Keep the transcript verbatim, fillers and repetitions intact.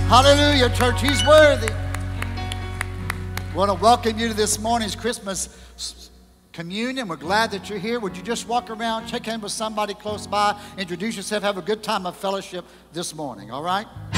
Hallelujah, church. He's worthy. We want to welcome you to this morning's Christmas communion. We're glad that you're here. Would you just walk around, check in with somebody close by, introduce yourself, have a good time of fellowship this morning, all right?